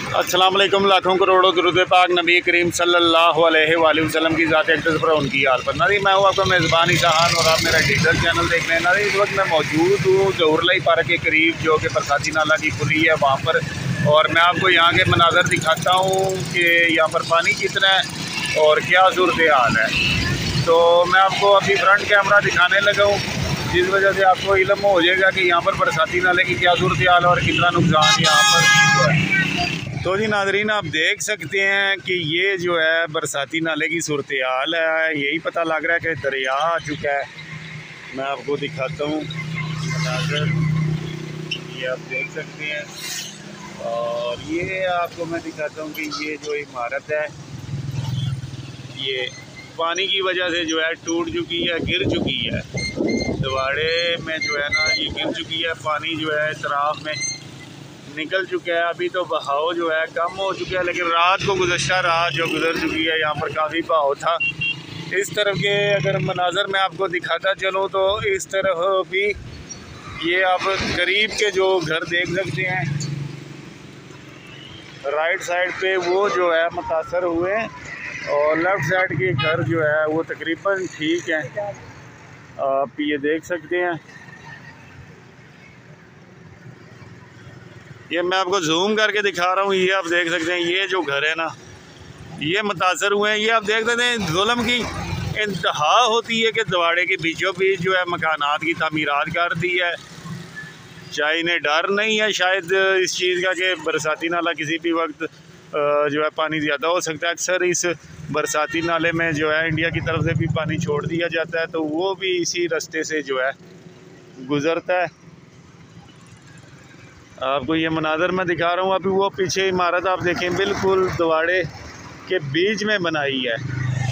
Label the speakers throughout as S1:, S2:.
S1: अस्सलाम वालेकुम। लाखों करोड़ों दुरूद पाक नबी करीम सल्लल्लाहु अलैहि वसल्लम की ज़ात अक़दस पर उनकी हाल पर। नाज़रीन, मैं हूँ आपका मेज़बान ईसाहान और आप मेरा डिजिटल चैनल देख रहे हैं। नाज़रीन, इस वक्त मैं मौजूद हूँ ज़हूरलाई पार्क के करीब, जो कि बरसाती नाला की पुली है वहाँ पर। और मैं आपको यहाँ के मनाज़र दिखाता हूँ कि यहाँ पर पानी कितना है और क्या सूरत हाल है। तो मैं आपको अभी फ्रंट कैमरा दिखाने लगा हूँ, जिस वजह से आपको इल्म हो जाएगा कि यहाँ पर बरसाती नाले की क्या सूरत हाल है और कितना नुकसान यहाँ पर है। तो जी नाज़रीन, आप देख सकते हैं कि ये जो है बरसाती नाले की सूरत हाल है। यही पता लग रहा है कि दरिया आ चुका है। मैं आपको दिखाता हूँ मनाज़र, ये आप देख सकते हैं। और ये आपको मैं दिखाता हूँ कि ये जो इमारत है ये पानी की वजह से जो है टूट चुकी है, गिर चुकी है। दवाड़े में जो है ना ये गिर चुकी है। पानी जो है तराफ में निकल चुका है। अभी तो बहाव जो है कम हो चुका है, लेकिन रात को गुज़श्ता रात जो गुज़र चुकी है यहाँ पर काफ़ी बहाव था। इस तरफ के अगर मनाज़र मैं आपको दिखाता चलूँ तो इस तरफ भी ये आप करीब के जो घर देख सकते हैं, राइट साइड पे वो जो है मुतासर हुए, और लेफ़्ट साइड के घर जो है वो तकरीबन ठीक है। आप ये देख सकते हैं। ये मैं आपको जूम करके दिखा रहा हूँ। ये आप देख सकते हैं, ये जो घर है ना ये मुतासर हुए हैं। ये आप देख सकते हैं जुल्म की इंतहा होती है कि दवाड़े के बीचों बीच जो है मकानात की तामीरात कर दी है। चाहे इन्हें डर नहीं है शायद इस चीज़ का कि बरसाती नाला किसी भी वक्त जो है पानी ज़्यादा हो सकता है। अक्सर इस बरसाती नाले में जो है इंडिया की तरफ से भी पानी छोड़ दिया जाता है, तो वो भी इसी रास्ते से जो है गुज़रता है। आपको ये मनाज़र मैं दिखा रहा हूँ। अभी वो पीछे इमारत आप देखें बिल्कुल दवाड़े के बीच में बनाई है।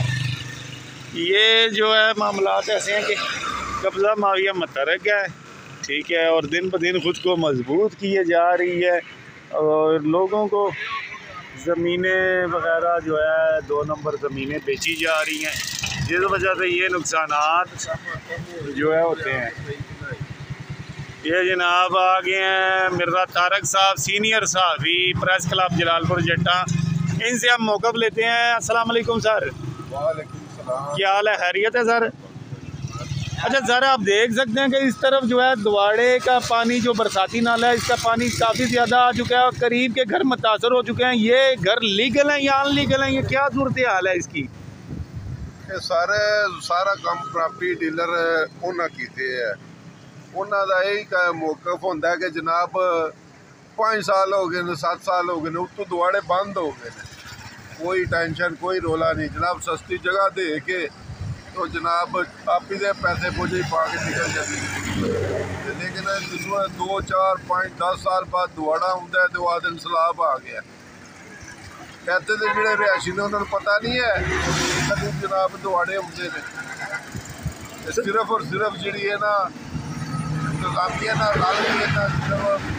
S1: ये जो है मामलात ऐसे हैं कि कब्ज़ा माविया मतरक है, ठीक है, और दिन ब दिन ख़ुद को मजबूत किए जा रही है और लोगों को ज़मीनें वग़ैरह जो है 2 नंबर ज़मीनें बेची जा रही हैं, जिस वजह से ये नुकसानात जो है होते हैं। ये जनाब आ गए हैं मिर्ज़ा तारक साहब, सीनियर सहाफ़ी, प्रेस क्लब जलालपुर जट्टान। इनसे हम मौक़िफ़ लेते हैं। अस्सलाम वालेकुम सर।
S2: वालेकुम सलाम।
S1: क्या हाल है, खैरियत है सर? अच्छा सर, आप देख सकते हैं कि इस तरफ जो है दवाड़े का पानी, जो बरसाती नाला है, इसका पानी काफ़ी ज़्यादा आ चुका है और करीब के घर मुतासर हो चुके हैं। ये घर लीगल हैं या अनलीगल हैं? ये क्या सूरत हाल है इसकी?
S2: ये सारा काम प्रॉपर्टी डीलर उन्होंने कीते है। उन्होंने यही मौकफ होंदा है कि जनाब 5 साल हो गए, 7 साल हो गए, उत्तों दवाड़े बंद हो गए, कोई टेंशन कोई रोला नहीं जनाब। सस्ती जगह दे के तो जनाब आप ही दे पैसे पूजे पा के निकल जाती, लेकिन जिसमें 2, 4, 5, 10 साल बाद दवाड़ा होंगे तो वो आदमी सैलाब आ गया। कहते थे जोड़े रिहायशी ने उन्होंने पता नहीं है कभी जनाब दवाड़े होंगे ने। सिर्फ और सिर्फ जी है ना इंतजामिया ना लालची है ना, सिर्फ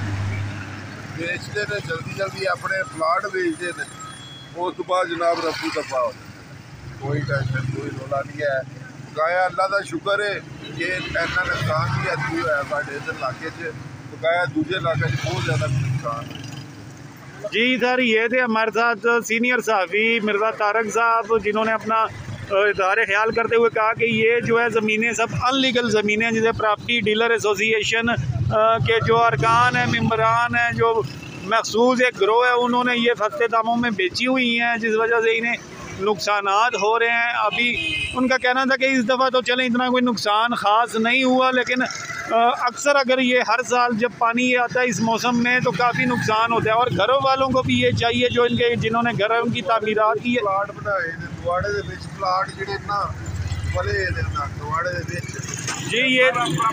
S2: बेचते ने जल्दी अपने प्लाट बेचते हैं। उस बाद जनाब रफू दफा हो, कोई टेंशन कोई रोला नहीं है। बकाया अल्लाह का शुक्र है कि इन्ना नुकसान भी अभी होया साढ़े इधर इलाके च, बकाया दूसरे इलाके बहुत ज़्यादा नुकसान है।
S1: जी सर, ये थे हमारे साथ सीनियर सहाफ़ी मिर्ज़ा तारक साहब, जिन्होंने अपना इदारे ख्याल करते हुए कहा कि ये जो है ज़मीनें सब अनलीगल ज़मीनें, जिसे प्रॉपर्टी डीलर एसोसिएशन के जो अरकान हैं, मेम्बरान हैं, जो मखसूस एक ग्रोह है, उन्होंने ये सस्ते दामों में बेची हुई हैं, जिस वजह से इन्हें नुकसानात हो रहे हैं। अभी उनका कहना था कि इस दफ़ा तो चलें इतना कोई नुकसान ख़ास नहीं हुआ, लेकिन अक्सर अगर ये हर साल जब पानी आता है इस मौसम में तो काफ़ी नुकसान होता है। और घरों वालों को भी ये चाहिए जो इनके जिन्होंने घरों की तामीरात की है,
S2: प्लाट बनाए दवाड़े दे विच, प्लाट जिहड़े ना बले दे ना दवाड़े दे विच।
S1: जी ये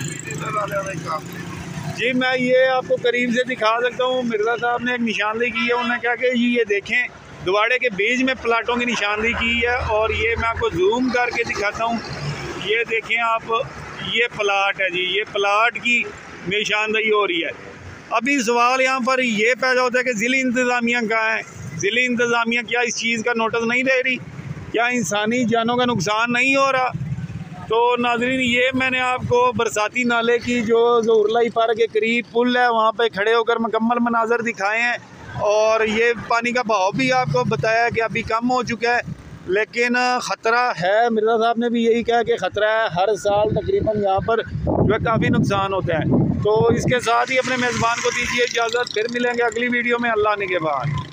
S1: जी मैं ये आपको करीब से दिखा सकता हूँ। मिर्ज़ा साहब ने एक निशानदेही की है, उन्होंने कहा कि ये देखें दवाड़े के बीच में प्लाटों की निशानदेही की है। और ये मैं आपको जूम करके दिखाता हूँ। ये देखें आप, ये प्लाट है जी, ये प्लाट की निशानदेही हो रही है। अभी सवाल यहाँ पर ये पैदा होता है कि ज़िली इंतज़ामिया कहाँ है? ज़िली इंतज़ामिया क्या इस चीज़ का नोटिस नहीं दे रही? क्या इंसानी जानों का नुकसान नहीं हो रहा? तो नाज़रीन, ये मैंने आपको बरसाती नाले की जो ज़हूरलाई पार्क के करीब पुल है वहाँ पे खड़े होकर मुकम्मल मनाज़र दिखाए हैं। और ये पानी का बहाव भी आपको बताया कि अभी कम हो चुका है, लेकिन ख़तरा है। मिर्ज़ा साहब ने भी यही कहा कि ख़तरा है, हर साल तकरीबन यहाँ पर जो है काफ़ी नुकसान होता है। तो इसके साथ ही अपने मेज़बान को दीजिए इजाज़त, फिर मिलेंगे अगली वीडियो में। अल्लाह ने के बाद।